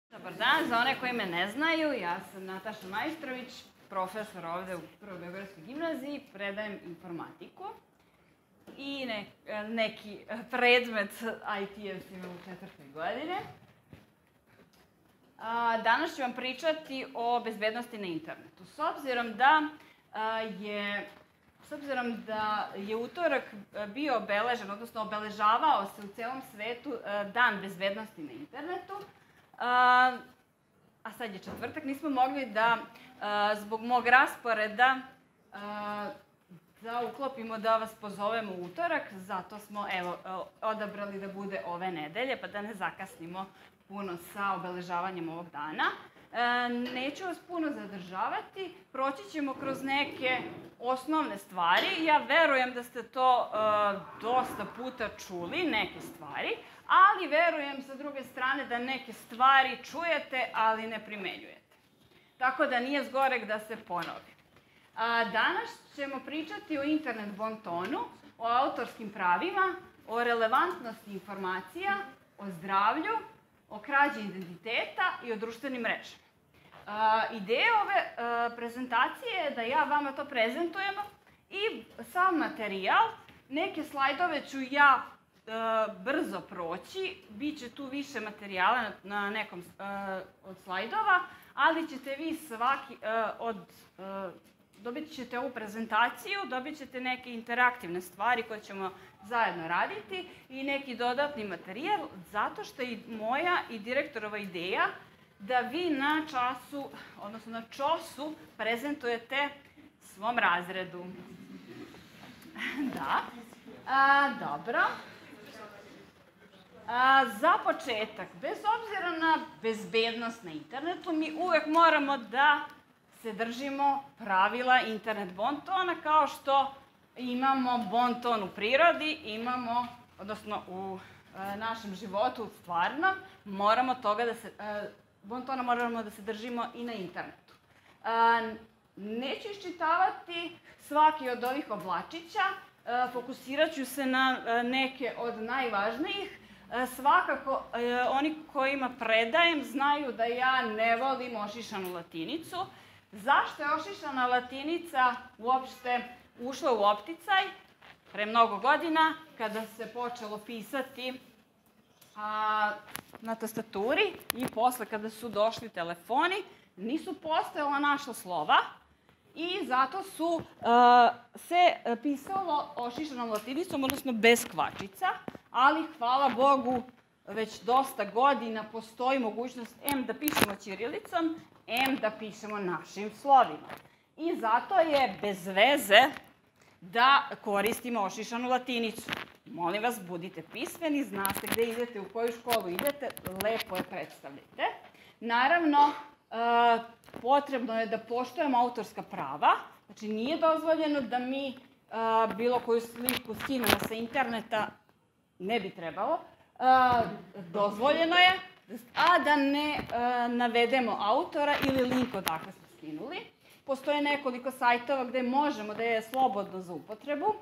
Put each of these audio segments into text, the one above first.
Dobar dan, za one koji me ne znaju, ja sam Nataša Majstrović, profesor ovde u Prvoj Beogradskoj gimnaziji, predajem informatiku i neki predmet IT-evcima u 4. godine. Danas ću vam pričati o bezbednosti na internetu. S obzirom da je utorak bio obeležen, odnosno obeležavao se u celom svetu Dan bezbednosti na internetu, a sad je četvrtak, nismo mogli da, zbog mog rasporeda, da uklopimo da vas pozovemo u utorak, zato smo, evo, odabrali da bude ove nedelje, pa da ne zakasnimo puno sa obeležavanjem ovog dana. Neću vas puno zadržavati, proći ćemo kroz neke osnovne stvari. Ja verujem da ste to dosta puta čuli, neke stvari, ali verujem sa druge strane da neke stvari čujete, ali ne primenjujete. Tako da nije zgoreg da se ponovi. Danas ćemo pričati o internet bontonu, o autorskim pravima, o relevantnosti informacija, o zdravlju, o krađi identiteta i o društvenim mrežama. Ideja ove prezentacije je da ja vama to prezentujem i sam materijal, neke slajdove ću ja brzo proći, biće tu više materijala na nekom od slajdova, ali ćete vi dobit ćete ovu prezentaciju, dobit ćete neke interaktivne stvari koje ćemo zajedno raditi i neki dodatni materijal, zato što je moja i direktorova ideja da vi na času, odnosno na čosu, prezentujete svom razredu. Da. Dobro. Za početak, bez obzira na bezbednost na internetu, mi uvek moramo da se držimo pravila internet bontona, kao što imamo bonton u prirodi, imamo, odnosno u našem životu stvarno, bontona moramo da se držimo i na internetu. Neću iščitavati svaki od ovih oblačića, fokusirat ću se na neke od najvažnijih. Svakako, oni kojima predajem znaju da ja ne volim ošišanu latinicu. Zašto je ošišana latinica uopšte ušla u opticaj? Pre mnogo godina, kada se počelo pisati na tastaturi i posle kada su došli telefoni, nisu postojala naša slova i zato su se pisalo ošišanom latinicom, odnosno bez kvačica, ali hvala Bogu već dosta godina postoji mogućnost da pišemo ćirilicom, da pišemo našim slovima. I zato je bez veze da koristimo ošišanu latinicu. Molim vas, budite pismeni, znate gde idete, u koju školu idete, lepo je predstavljajte. Naravno, potrebno je da poštujemo autorska prava, znači nije dozvoljeno da mi bilo koju sliku skinemo sa interneta, ne bi trebalo, dozvoljeno je, a da ne navedemo autora ili link odakle smo skinuli. Postoje nekoliko sajtova gde možemo da je slobodno za upotrebu.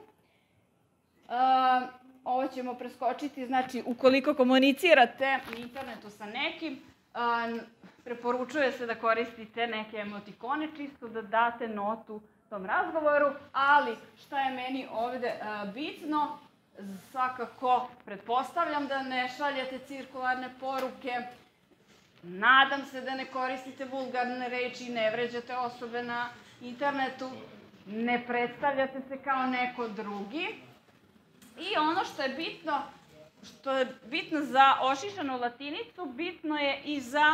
Ovo ćemo preskočiti, znači ukoliko komunicirate na internetu sa nekim, preporučuje se da koristite neke emotikone, čisto da date notu tom razgovoru, ali šta je meni ovde bitno, svakako pretpostavljam da ne šaljete cirkularne poruke, nadam se da ne koristite vulgarne reči, ne vređate osobe na internetu, ne predstavljate se kao neko drugi. I ono što je bitno za ošišanu latinicu, bitno je i za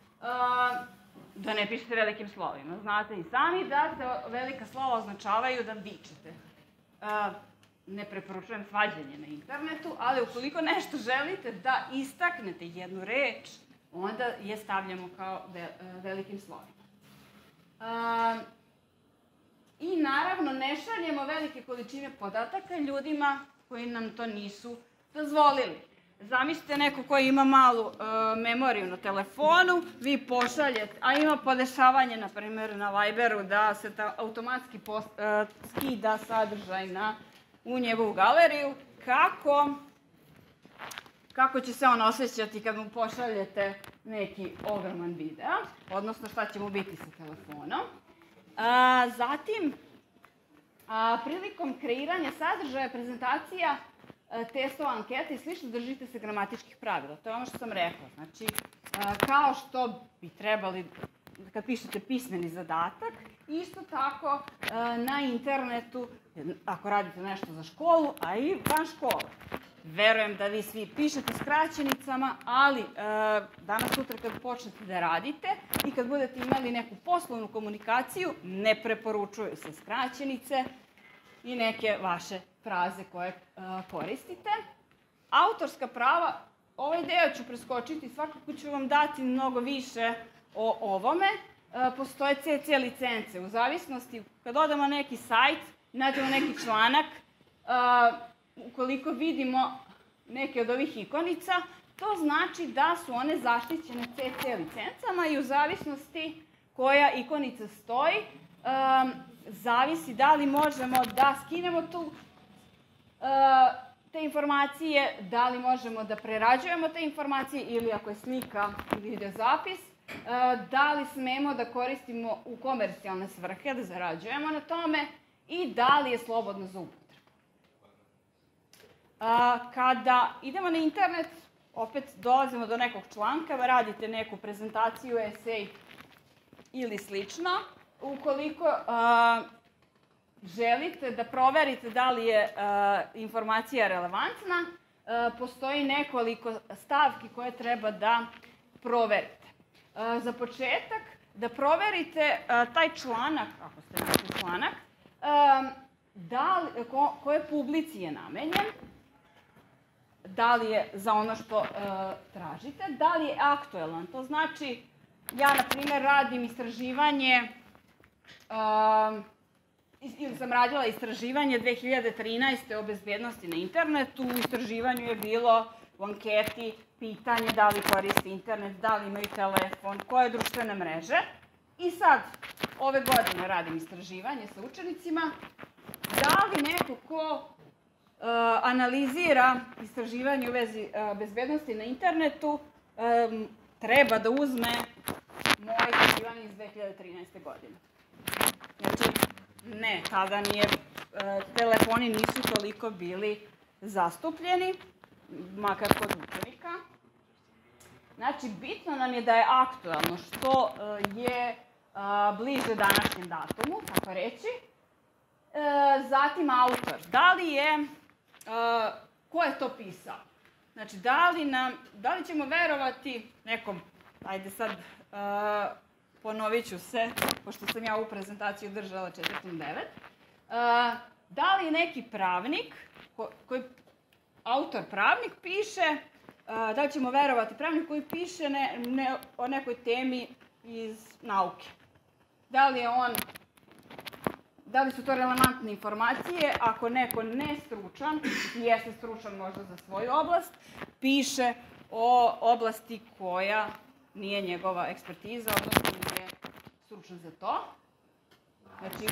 da ne pišete velikim slovima. Znate i sami da se velika slova označavaju da vičete. Ne preporučujem svađanje na internetu, ali ukoliko nešto želite da istaknete jednu reč, onda je stavljamo kao velikim slovima. I naravno ne šaljemo velike količine podataka ljudima koji nam to nisu dozvolili. Zamislite neko koji ima malu memoriju na telefonu, vi pošaljete, a ima podešavanje, na primjer, na Viberu, da se automatski skida sadržaj u njegovu galeriju, kako će se on osjećati kad mu pošaljete neki ogroman video, odnosno šta će mu biti sa telefonom. Zatim, prilikom kreiranja sadržaja, prezentacija, testova, anketa i slično, držite se gramatičkih pravila. To je ono što sam rekla. Znači, kao što bi trebali, kad pišete pismeni zadatak, isto tako na internetu, ako radite nešto za školu, a i van škole. Verujem da vi svi pišete skraćenicama, ali danas sutra kad počnete da radite i kad budete imali neku poslovnu komunikaciju, ne preporučuju se skraćenice i neke vaše fraze koje koristite. Autorska prava, ovaj deo ću preskočiti, svakako ću vam dati mnogo više o ovome. Postoje CC licence, u zavisnosti, kad odemo na neki sajt, nađemo neki članak, ukoliko vidimo neke od ovih ikonica, to znači da su one zaštićene CC licencama i u zavisnosti koja ikonica stoji, zavisi da li možemo da skinemo te informacije, da li možemo da prerađujemo te informacije ili ako je slika ili videozapis, da li smemo da koristimo u komercijalne svrhe, da zarađujemo na tome i da li je slobodno za upotrebu. Kada idemo na internet, opet dolazimo do nekog članka, radite neku prezentaciju, esej ili slično. Ukoliko želite da proverite da li je informacija relevantna, postoji nekoliko stavki koje treba da proverite. Za početak, da proverite taj članak, ako ste našli članak, koje publici je namenjen, da li je za ono što tražite, da li je aktuelan. To znači, ja, na primjer, radim istraživanje, ili sam radila istraživanje 2013. o bezbednosti na internetu. U istraživanju je bilo u anketi pitanje da li koriste internet, da li imaju telefon, koje društvene mreže. I sad, ove godine radim istraživanje sa učenicima, da li neko ko analizira istraživanje u vezi bezbednosti na internetu treba da uzme moje istraživanje iz 2013. godine. Znači, ne, tada telefoni nisu toliko bili zastupljeni, makar kod učenika. Znači, bitno nam je da je aktuelno, što je bliže današnjem datumu, tako reći. Zatim autor. Da li je, ko je to pisao? Znači, da li ćemo verovati nekom, ajde sad, ponovit ću se, pošto sam ja ovu prezentaciju držala 4.9. Da li neki pravnik, autor pravnik piše, da li ćemo verovati pravnik koji piše o nekoj temi iz nauke? Da li su to relevantne informacije ako neko nestručan, jeste stručan možda za svoju oblast, piše o oblasti koja nije njegova ekspertiza, odnosno nije stručan za to. Znači,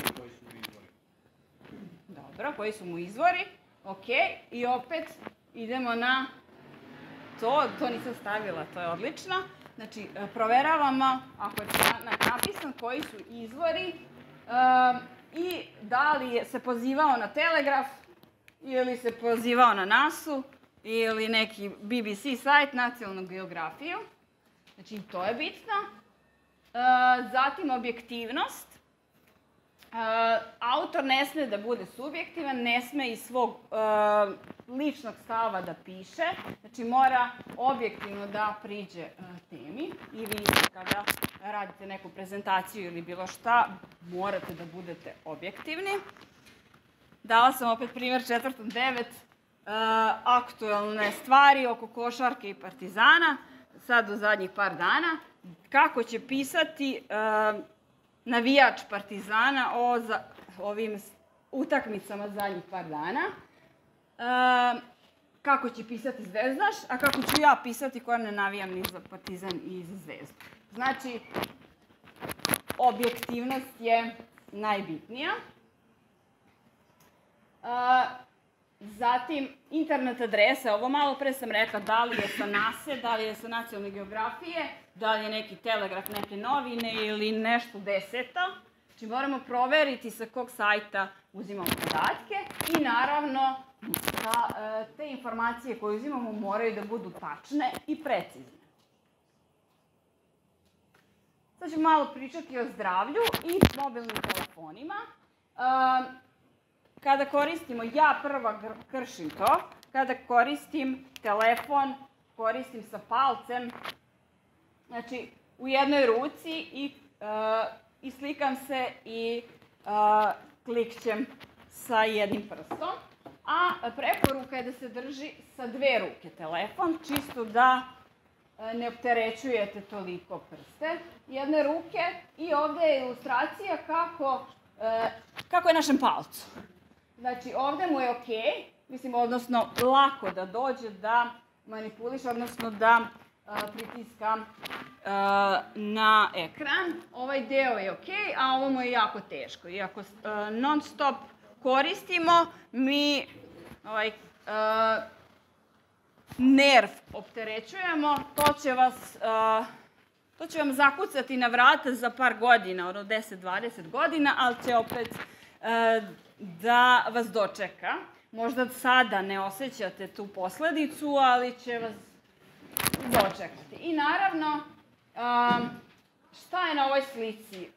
dobro, koji su mu izvori? Ok, i opet idemo na to nisam stavila, to je odlično. Znači, proveravamo ako je napisan koji su izvori i da li se pozivao na Telegraf ili se pozivao na NASA-u ili neki BBC sajt, nacionalnu geografiju. Znači, to je bitno. Zatim, objektivnost. Autor ne sme da bude subjektivan, ne sme iz svog ličnog stava da piše. Znači, mora objektivno da priđe temi. I vi kada radite neku prezentaciju ili bilo šta, morate da budete objektivni. Dala sam opet primjer 4.9. Aktuelne stvari oko košarke i Partizana, sad u zadnjih par dana. Kako će pisati navijač Partizana o ovim utakmicama zadnjih par dana. Kako će pisati zvezdaš, a kako ću ja pisati koja ne navijam ni za Partizan i za Zvezdu. Znači, objektivnost je najbitnija. Zatim, internet adresa. Ovo malo pre sam rekla da li je sa NASE, da li je sa nacionalne geografije, da li je neki telegraf, neke novine ili nešto deseto. Znači, moramo proveriti sa kog sajta uzimamo podatke i naravno te informacije koje uzimamo moraju da budu tačne i precizne. Sad ću malo pričati o zdravlju i mobilnim telefonima. Kada koristimo, ja prva kršim to, kada koristim telefon, koristim sa palcem, znači u jednoj ruci i slikam se i klikćem sa jednim prstom. A preporuka je da se drži sa dve ruke telefon, čisto da ne opterećujete toliko prste jedne ruke. I ovde je ilustracija kako je našem palcu. Znači, ovde mu je okej, mislim, odnosno lako da dođe da manipuliše, odnosno da pritiska na ekran. Ovaj deo je okej, a ovo mu je jako teško. I ako non stop koristimo, mi nerv opterećujemo, to će vam zakucati na vrata za par godina, ono 10-20 godina, ali će opet da vas dočeka. Možda sada ne osjećate tu posledicu, ali će vas dočekati. I naravno, šta je na ovoj slici?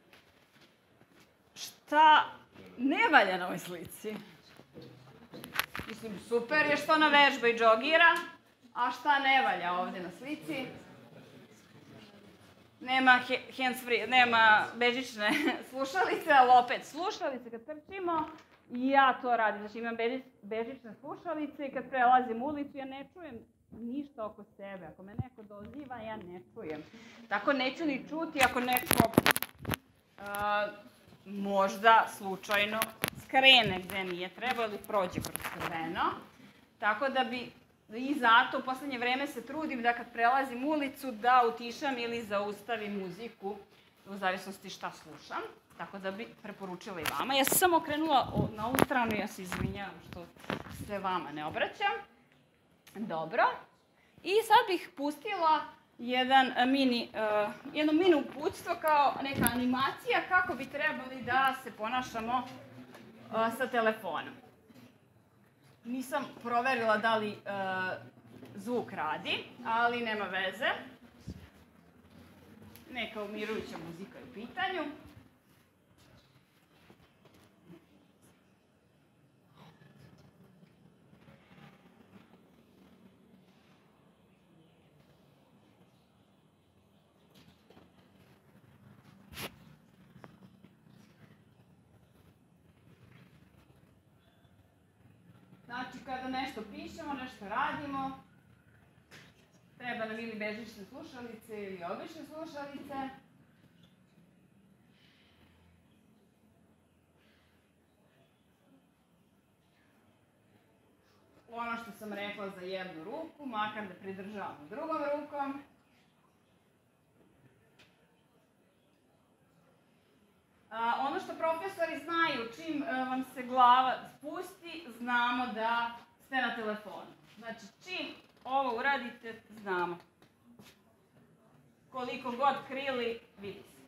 Šta ne valja na ovoj slici? Mislim, super je što ona vežba i džogira, a šta ne valja ovde na slici? Nema hands-free, nema bežične slušalice, ali opet slušalice kad trčimo, ja to radim. Znači imam bežične slušalice i kad prelazim ulicu ja ne čujem ništa oko sebe. Ako me neko doziva, ja ne čujem. Tako neću ni čuti ako neko možda slučajno skrene gde nije trebao ili prođe kroz crveno. Tako da bi i zato u poslednje vreme se trudim da kad prelazim ulicu da utišam ili zaustavim muziku u zavisnosti šta slušam. Tako da bi preporučila i vama. Ja sam samo okrenula na ovu stranu i ja se izvinjavam što se vama ne obraćam. Dobro. I sad bih pustila jedno mini uputstvo kao neka animacija kako bi trebali da se ponašamo sa telefonom. Nisam proverila da li zvuk radi, ali nema veze. Neka umirujuća muzika je u pitanju. Znači, kada nešto pišemo, nešto radimo, treba nam ili bežične slušalice ili obične slušalice. Ono što sam rekla za jednu ruku, makar da pridržavamo drugom rukom. Ono što profesori znaju, čim vam se glava spusti, znamo da ste na telefonu. Znači, čim ovo uradite, znamo. Koliko god krili, vidi se.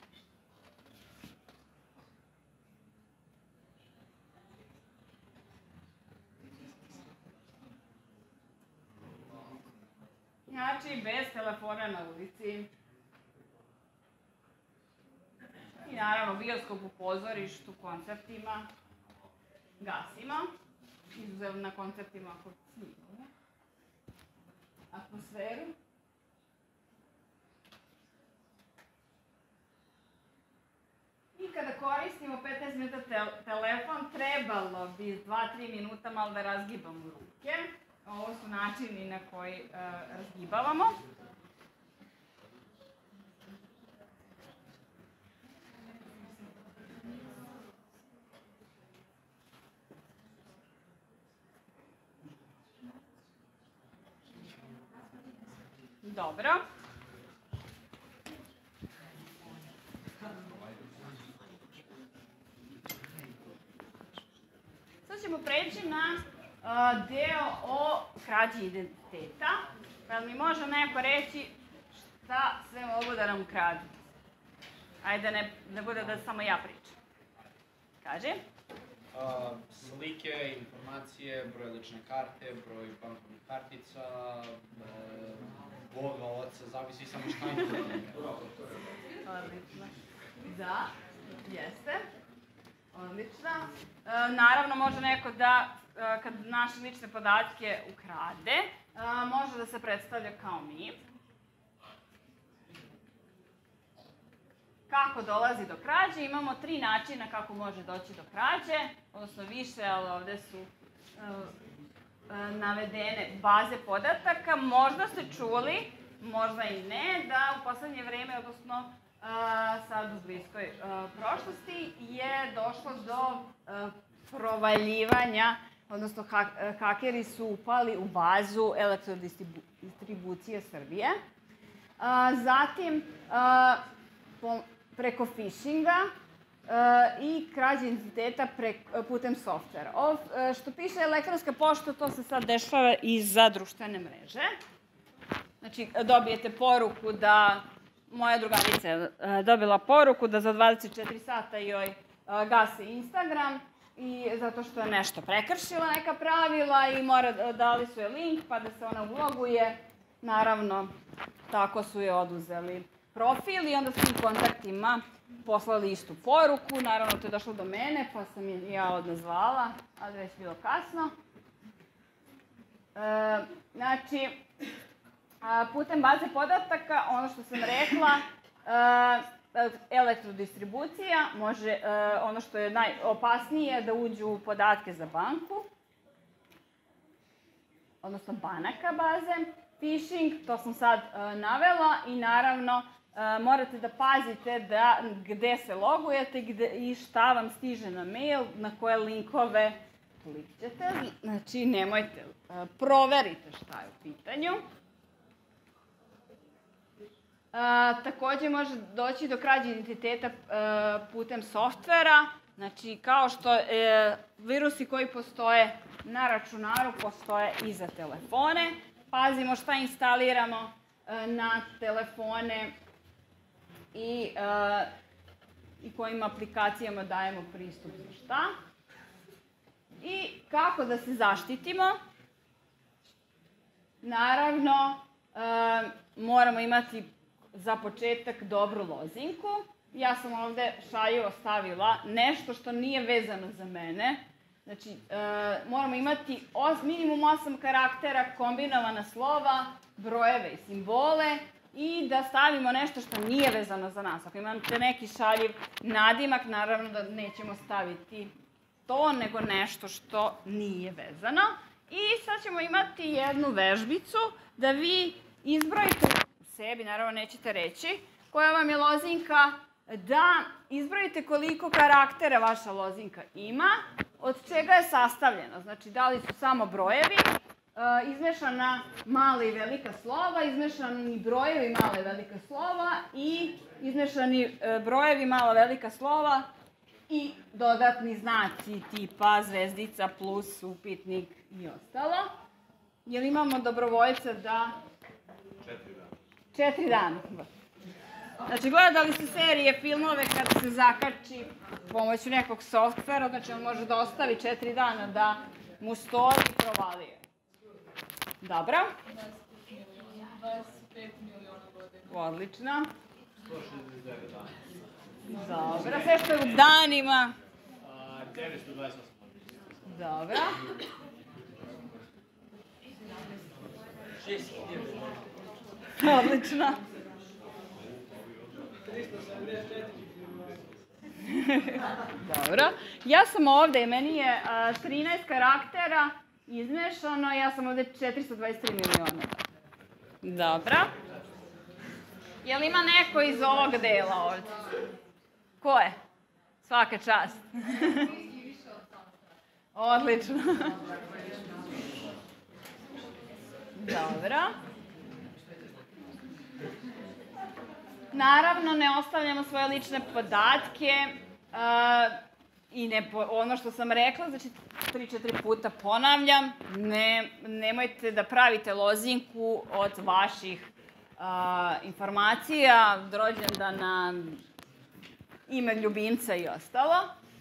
Znači, bez telefona na ulici. I naravno, bioskop u pozorištu, koncertima gasimo. Izuzev na koncertima ako snimamo atmosferu. I kada koristimo 15 minuta telefon, trebalo bi 2-3 minuta malo da razgibamo ruke. Ovo su načini na koji razgibavamo. Dobro. Sad ćemo preći na deo o krađi identiteta. Pa mi može neko reći šta sve mogu da nam ukradu? Ajde, ne bude da samo ja pričam. Kaži? Slike, informacije, broj lične karte, broj bankovnih kartica, Boga, oca, zavisi samo šta je. Odlično. Da, jeste. Odlično. Naravno, može neko da, kad naše lične podatke ukrade, može da se predstavlja kao mi. Kako dolazi do krađe? Imamo 3 načina kako može doći do krađe, odnosno više, ali ovde su navedene baze podataka. Možda ste čuli, možda i ne, da u poslednje vreme, odnosno sad u bliskoj prošlosti, je došlo do provaljivanja, odnosno hakeri su upali u bazu Elektrodistribucije Srbije. Zatim, preko phishinga i krađe identiteta putem softvera. Ovo što piše elektronska pošta, to se sad dešava i za društvene mreže. Znači, dobijete poruku da, moja drugarica je dobila poruku da za 24 sata joj gase Instagram, i zato što je nešto prekršila, neka pravila, i dali su je link pa da se ona uloguje. Naravno, tako su je oduzeli profil i onda s tim kontaktima poslali istu poruku. Naravno, to je došlo do mene, pa sam je ja odnazvala, ali već bilo kasno. Znači, putem baze podataka, ono što sam rekla, elektrodistribucija može, ono što je najopasnije, da uđu u podatke za banku, odnosno banaka baze. Phishing, to sam sad navela, i naravno morate da pazite gde se logujete i šta vam stiže na mail, na koje linkove klikćete. Znači, nemojte, proverite šta je u pitanju. Takođe može doći do krađe identiteta putem softvera. Znači, kao što virusi koji postoje na računaru, postoje i za telefone. Pazimo šta instaliramo na telefone i kojim aplikacijama dajemo pristup za šta. I kako da se zaštitimo? Naravno, moramo imati za početak dobru lozinku. Ja sam ovde šaljivo stavila nešto što nije vezano za mene. Znači, moramo imati minimum 8 karaktera, kombinovana slova, brojeve i simbole, i da stavimo nešto što nije vezano za nas. Ako imate neki šaljiv nadimak, naravno da nećemo staviti to, nego nešto što nije vezano. I sad ćemo imati jednu vežbicu da vi izbrojite u sebi, naravno nećete reći, koja vam je lozinka, da izbrojite koliko karaktera vaša lozinka ima, od čega je sastavljena. Znači, da li su samo brojevi, izmešana mala i velika slova, izmešani brojevi mala i velika slova i izmešani brojevi mala velika slova i dodatni znaci tipa zvezdica, plus, upitnik i ostalo. Jel imamo dobrovoljca da... 4 dana. Znači, gledali ste serije, filmove, kada se zakači pomoću nekog softvera, znači on može da ostavi 4 dana da mu stoji i provalije. Dobro? 25 miliona godina. Odlično. 169 dana. Dobro, sve što je u danima. 928. Dobro. 6.000. Odlično. Dobro. Ja sam ovde, meni je 13 karaktera izmešano, ja sam ovde 423 miliona. Dobro. Jel ima neko iz ovog dela ovde? Ko je? Svaka čast. Odlično. Dobro. Naravno, ne ostavljamo svoje lične podatke I ono što sam rekla, znači 3-4 puta ponavljam, nemojte da pravite lozinku od vaših informacija, rođendana, ime ljubimca i ostalo.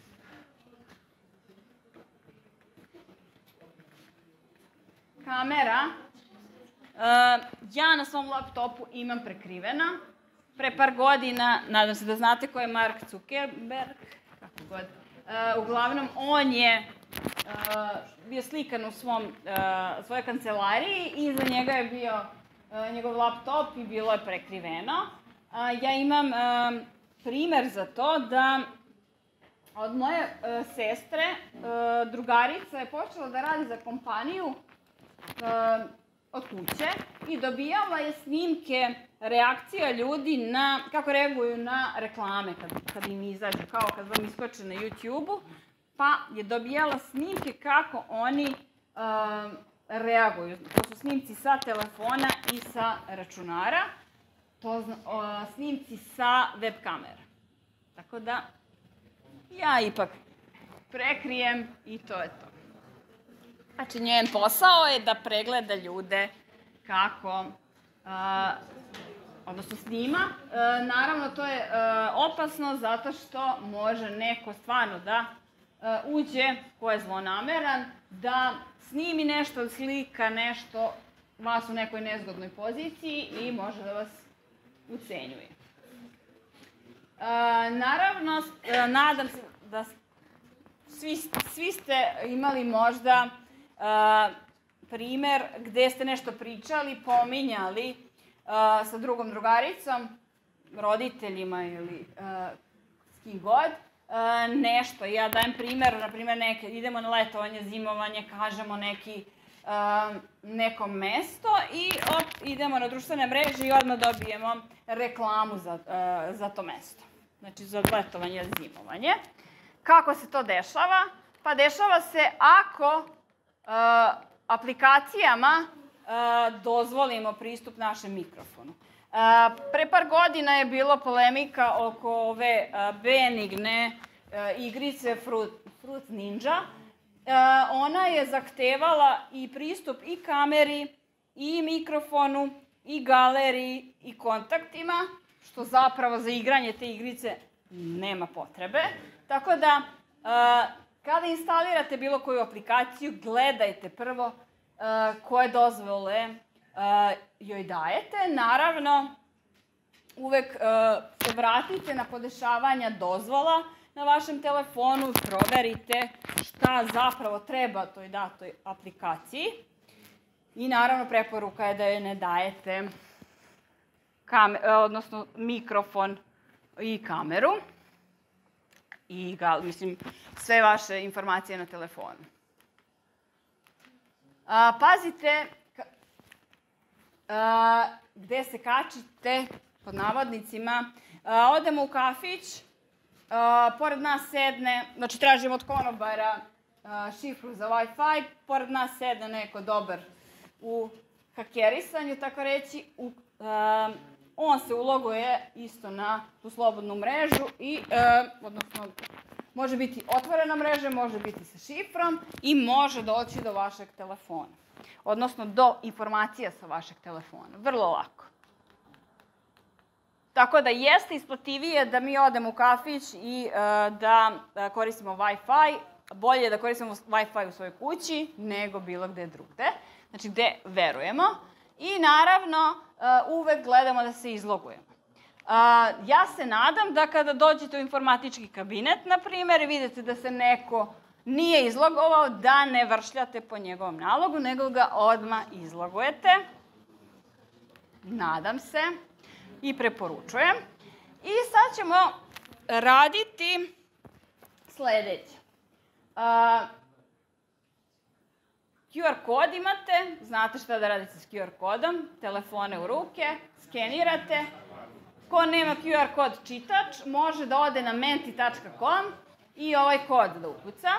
Kamera. Ja na svom laptopu imam prekrivena. Pre par godina, nadam se da znate ko je Mark Zuckerberg, kako god. Uglavnom, on je bio slikan u svojoj kancelariji i iza njega je bio njegov laptop i bilo je prekriveno. Ja imam primer za to da od moje sestre drugarica je počela da radi za kompaniju od kuće i dobijala je snimke reakcija ljudi na, kako reaguju na reklame kad im izađe, kao kad vam iskoče na YouTube-u, pa je dobijala snimke kako oni reaguju. To su snimci sa telefona i sa računara, snimci sa web kamera. Tako da, ja ipak prekrijem i to je to. Znači, njen posao je da pregleda ljude kako, odnosno snima. Naravno, to je opasno zato što može neko stvarno da uđe, ko je zlonameran, da snimi nešto, slika nešto, vas u nekoj nezgodnoj poziciji i može da vas ucenjuje. Naravno, nadam se da svi ste imali možda primer gde ste nešto pričali, pominjali sa drugom drugaricom, roditeljima ili s kim god, nešto. Ja dajem primer, na primjer, idemo na letovanje, zimovanje, kažemo neko mesto i idemo na društvene mreže i odmah dobijemo reklamu za to mesto. Znači, za letovanje, zimovanje. Kako se to dešava? Pa dešava se ako aplikacijama dozvolimo pristup našem mikrofonu. Pre par godina je bilo polemika oko ove benigne igrice Fruit Ninja. Ona je zahtevala i pristup i kameri, i mikrofonu, i galeriji, i kontaktima, što zapravo za igranje te igrice nema potrebe. Tako da, kada instalirate bilo koju aplikaciju, gledajte prvo koje dozvole joj dajete. Naravno, uvek se vratite na podešavanja dozvola na vašem telefonu, proverite šta zapravo treba toj datoj aplikaciji. I naravno, preporuka je da joj ne dajete odnosno mikrofon i kameru. I, mislim, sve vaše informacije na telefonu. Pazite gde se kačite, pod navodnicima. Odemo u kafić, pored nas sedne, znači tražimo od konobara šifru za Wi-Fi, pored nas sedne neko dobar u hakerisanju, tako reći, on se uloguje isto na tu slobodnu mrežu i, odnosno, može biti otvorena mreža, može biti sa šifrom i može doći do vašeg telefona. Odnosno, do informacija sa vašeg telefona. Vrlo lako. Tako da jeste isplativije da mi odemo u kafić i da koristimo Wi-Fi. Bolje je da koristimo Wi-Fi u svojoj kući nego bilo gde drugde. Znači, gde verujemo. I naravno, uvek gledamo da se izlogujemo. Ja se nadam da kada dođete u informatički kabinet, na primjer, i vidite da se neko nije izlogovao, da ne vršljate po njegovom nalogu, nego ga odmah izlogujete. Nadam se i preporučujem. I sad ćemo raditi sledeće. QR kod imate, znate šta da radite s QR kodom, telefone u ruke, skenirate. Ko nema QR kod čitač, može da ode na menti.com i ovaj kod da ukuca.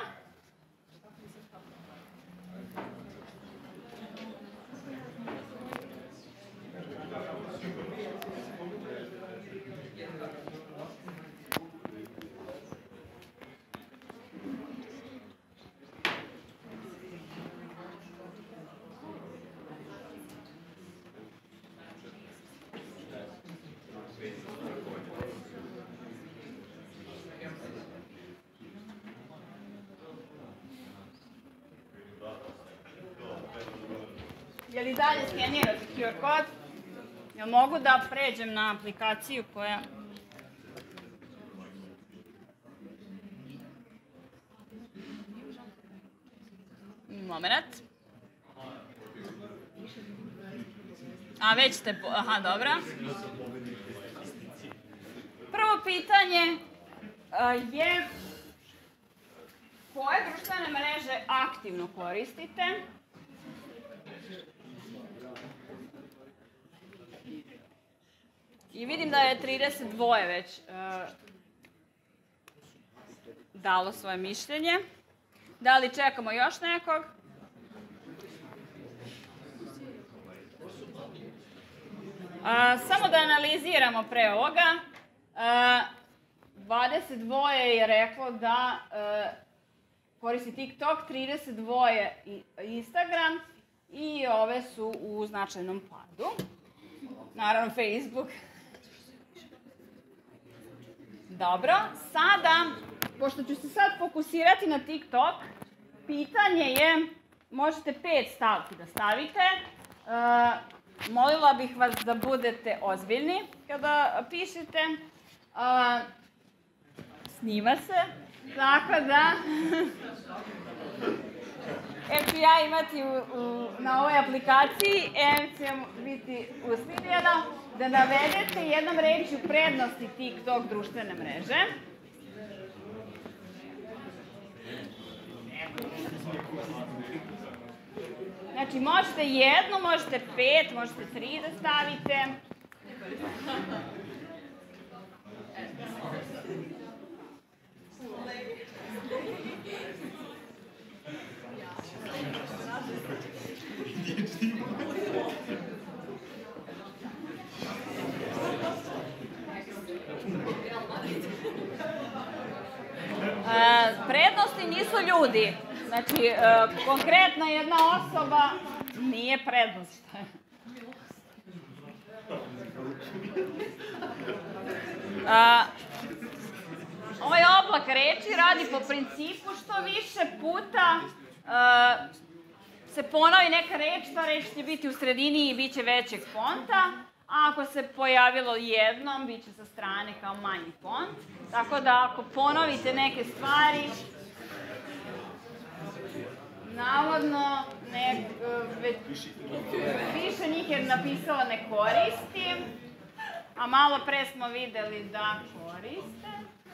Je li dalje skenirate QR kod? Jel mogu da pređem na aplikaciju koja... Moment. A, već ste... Aha, dobro. Prvo pitanje je koje društvene mreže aktivno koristite? I vidim da je 32 već dalo svoje mišljenje. Da li čekamo još nekog? Samo da analiziramo pre ovoga. 22 je reklo da koristi TikTok, 32 Instagram i ove su u značajnom padu. Naravno Facebook. Dobro, sada, pošto ću se sad fokusirati na TikTok, pitanje je, možete 5 stavki da stavite. Molila bih vas da budete ozbiljni kada pišete. Snima se, tako da... ću ja imati na ovoj aplikaciji, će biti usnimljeno, da navedete jednom rečju prednosti TikTok društvene mreže. Znači, možete jednu, možete 5, možete 3 da stavite. Prednosti nisu ljudi. Znači, konkretna jedna osoba nije prednost. Ovaj oblak reči radi po principu što više puta se ponovi neka reč, ta reč će biti u sredini i bit će većeg fonta, a ako se pojavilo jednom, bit će sa strane kao manji font. Tako da ako ponovite neke stvari, navodno više njih je napisala ne koristim, a malo pre smo videli da koriste.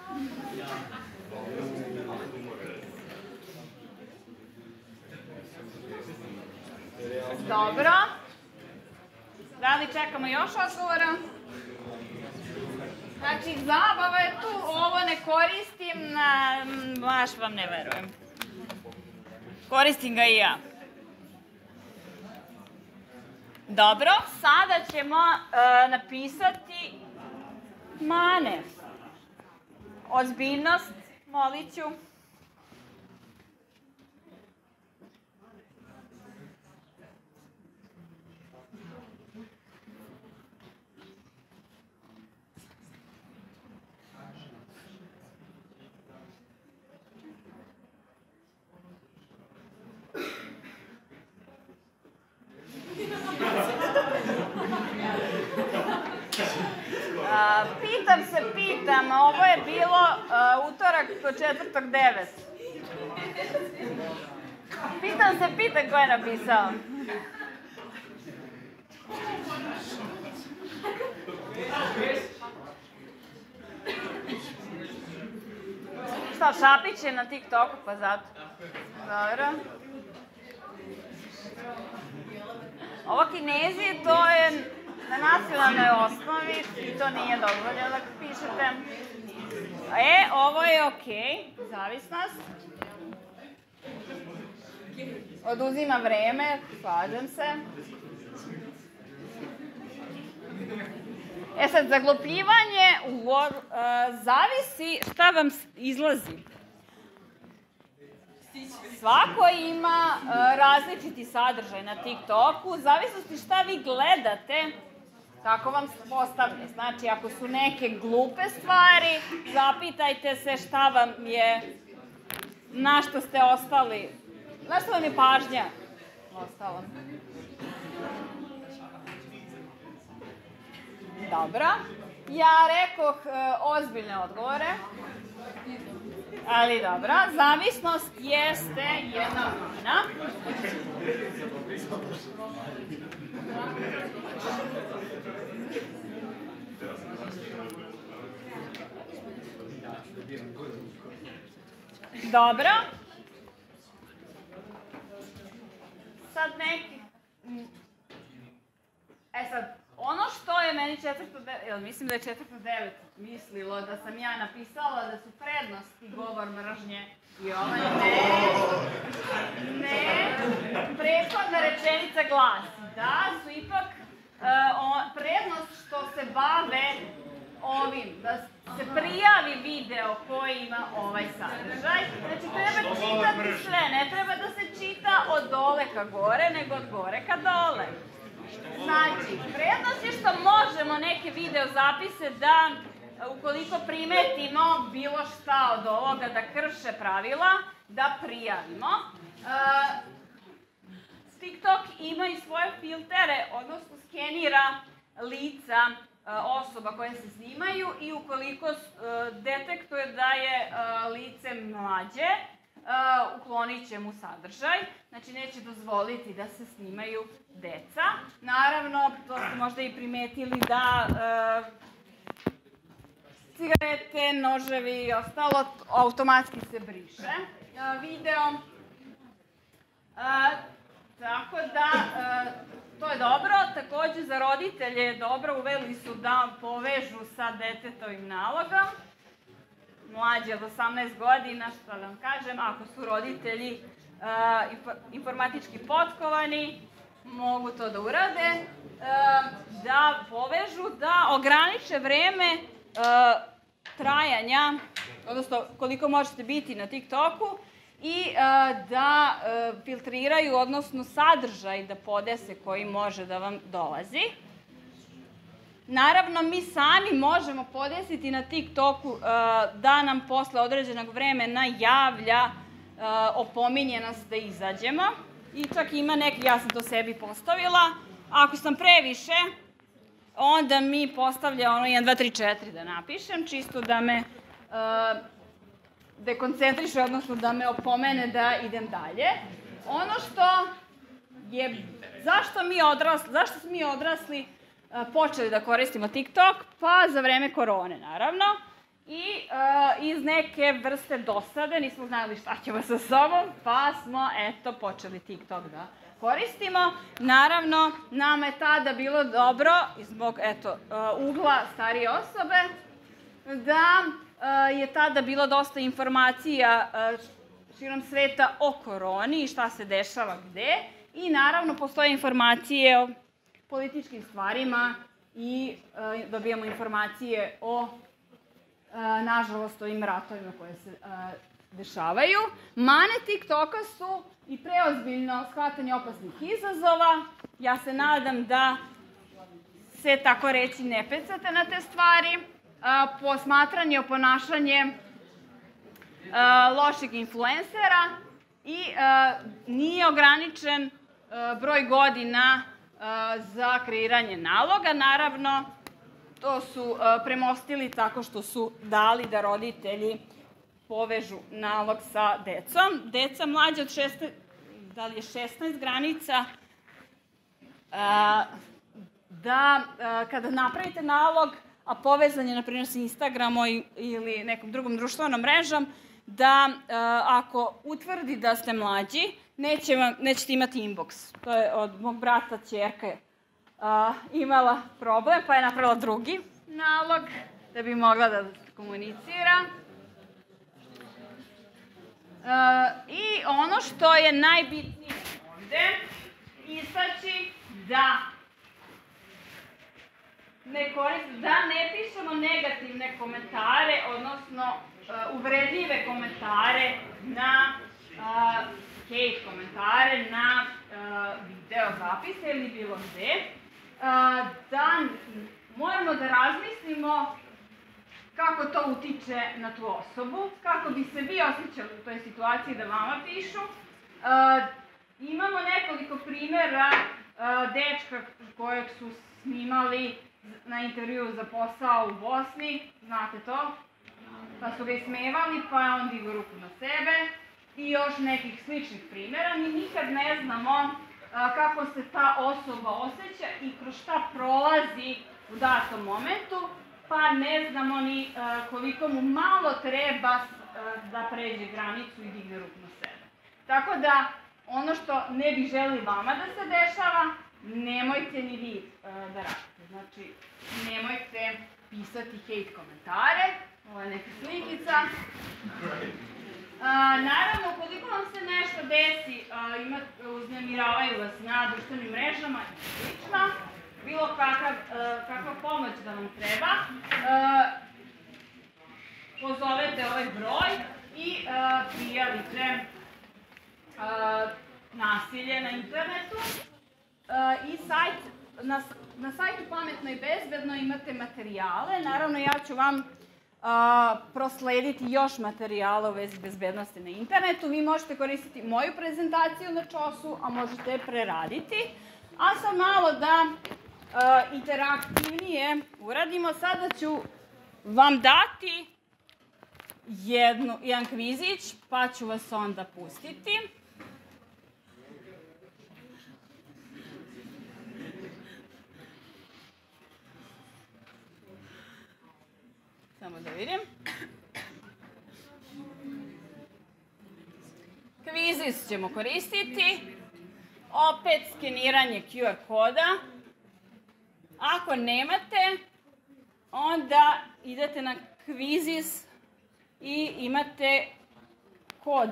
Dobro. Da li čekamo još odgovora? Znači, zabava je tu, ovo ne koristim, baš vam ne verujem. Koristim ga i ja. Dobro, sada ćemo napisati mane. Ozbiljnost, molit ću. Pitam, ovo je bilo utorak do 4.9. Pitam ko je napisao. Šta, Šapić je na TikToku, pa zato. Dobro. Ovo Kinezi, to je na nacionalnoj osnovi i to nije dozvoljeno da pišete. Ovo je okej, zavisnost. Oduzima vreme, slažem se. Sad, zaglupljivanje, zavisi šta vam izlazi. Svako ima različiti sadržaj na TikToku, zavisnosti šta vi gledate, tako vam postavlja. Znači, ako su neke glupe stvari, zapitajte se šta vam je, na što ste ostali, na što vam je pažnja ostala. Dobro. Ja rekoh ozbiljne odgovore. Ali dobro, zavisnost jeste jedna mana. Dobro. Sad neki... sad, ono što je meni mislim da je 4.9 mislilo da sam ja napisala da su prednosti govor mržnje i ovaj ne, prethodna rečenica glasi da su ipak prednost što se bave ovim, da se prijavi video koji ima ovaj sadržaj. Znači, treba čitati sve, ne treba da se čita od dole ka gore, nego od gore ka dole. Znači, prednost je što možemo neke video zapise da, ukoliko primetimo bilo šta od ovoga da krše pravila, da prijavimo. TikTok ima i svoje filtere, odnosno skenira lica osoba koje se snimaju i ukoliko detektuje da je lice mlađe, uklonit će mu sadržaj, znači neće dozvoliti da se snimaju deca. Naravno, to ste možda i primetili da cigarete, noževi i ostalo automatski se briše video. Tako da, to je dobro. Takođe, za roditelje je dobro, uveli su da povežu sa detetovim nalogom. Mlađi od 18 godina, što da vam kažem, ako su roditelji informatički potkovani, mogu to da urade, da povežu, da ograniče vreme trajanja, odnosno koliko možete biti na TikToku, i da filtriraju, odnosno sadržaj da podese koji može da vam dolazi. Naravno, mi sami možemo podesiti na TikToku da nam posle određenog vremena javlja opominje nas da izađemo. I čak ima neki, ja sam to sebi postavila, ako sam previše, onda mi postavlja ono 1, 2, 3, 4 da napišem, čisto da me dekoncentriše, odnosno da me opomene da idem dalje. Ono što je, zašto smo mi odrasli počeli da koristimo TikTok? Pa za vreme korone, naravno. I iz neke vrste dosade, nismo znali šta ćemo sa sobom, pa smo, eto, počeli TikTok da koristimo. Naravno, nama je tada bilo dobro, zbog, eto, ugla starije osobe, da je tada bilo dosta informacija širom sveta o koroni i šta se dešava gde. I naravno, postoje informacije o političkim stvarima i dobijamo informacije o, nažalost, ovim ratovima koje se dešavaju. Mane TikToka su i preozbiljno shvatanje opasnih izazova. Ja se nadam da se, tako reći, ne pecate na te stvari. Posmatranje o ponašanje lošeg influencera i nije ograničen broj godina za kreiranje naloga. Naravno, to su premostili tako što su dali da roditelji povežu nalog sa decom. Deca mlađe od 16, da li je 16 granica, da kada napravite nalog, a povezan je, na primjer, sa Instagramom ili nekom drugom društvenom mrežom, da ako utvrdi da ste mlađi, nećete imati inbox. To je od mog brata ćerka imala problem, pa je napravila drugi nalog da bi mogla da komunicira. I ono što je najbitnije ovde, istaći da ne pišemo negativne komentare, odnosno uvredljive komentare na hejt komentare na video zapise ili bilo gde. Da moramo da razmislimo kako to utiče na tu osobu, kako bi se vi osjećali u toj situaciji da vama pišu. Imamo nekoliko primjera dečka kojeg su snimali na intervju za posao u Bosni, znate to? Pa su ga ismevali, pa je on digao ruku na sebe i još nekih sličnih primjera. Mi nikad ne znamo kako se ta osoba osjeća i kroz šta prolazi u datom momentu, pa ne znamo ni koliko mu malo treba da pređe granicu i digne ruku na sebe. Tako da, ono što ne bih želi vama da se dešava, nemojte ni vi da radite. Znači, nemojte pisati hejt komentare, ovo je neka slikica. Naravno, ukoliko vam se nešto desi, uznemiravaju vas na društvenim mrežama i slično, bilo kakva pomoć da vam treba, pozovete ovaj broj i prijavite nasilje na internetu. I na sajtu Pametno i bezbedno imate materijale. Naravno, ja ću vam proslediti još materijala u vezi bezbednosti na internetu. Vi možete koristiti moju prezentaciju na čosu, a možete je preraditi. A sad malo da interaktivnije uradimo. Sada ću vam dati jedan kvizić, pa ću vas onda pustiti. Samo da vidim. Kvizić ćemo koristiti. Opet skeniranje QR koda. Ako nemate, onda idete na Kvizis i imate kod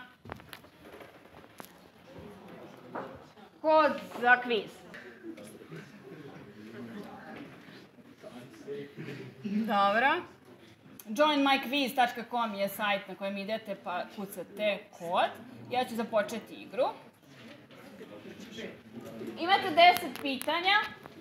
za kviz. Dobro. joinmyquiz.com je sajt na kojem idete pa kucate kod. Ja ću započeti igru. Imate 10 pitanja.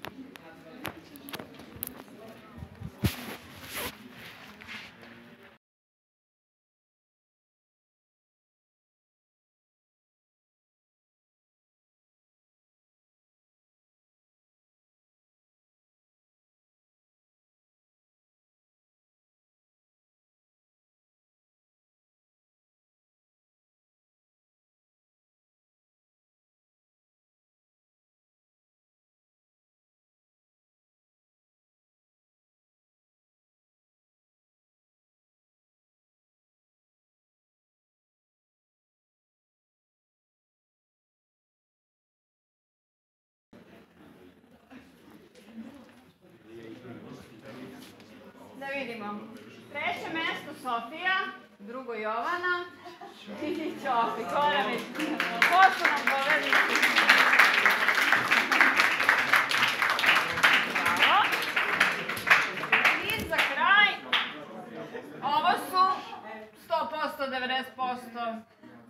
Da vidimo. Treće mesto Sofija, drugo Jovana i Ćofi. Koranić. Ko su nam pobednici? Bravo. I za kraj, ovo su 100%, 90%.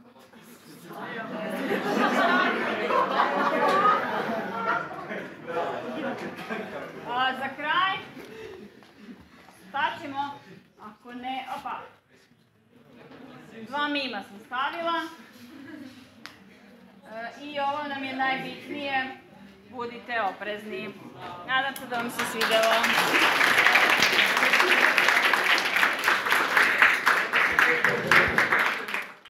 Za kraj, staćemo, ako ne, opa, 2 mima sam stavila i ovo nam je najbitnije, budite oprezni. Nadam se da vam se svidelo.